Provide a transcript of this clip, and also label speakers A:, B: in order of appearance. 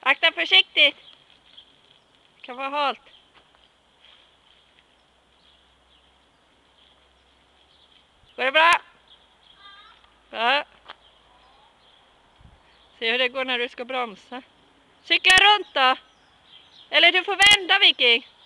A: Akta försiktigt. Det kan vara halt. Går det bra? Ja. Se hur det går när du ska bromsa. Cykla runt då. Eller du får vända, Viking.